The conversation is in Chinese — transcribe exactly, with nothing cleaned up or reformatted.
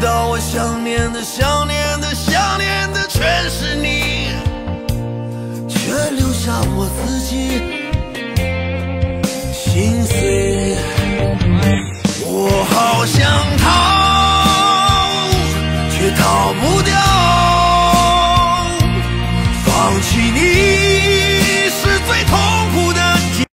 道我想念的、想念的、想念的全是你，却留下我自己。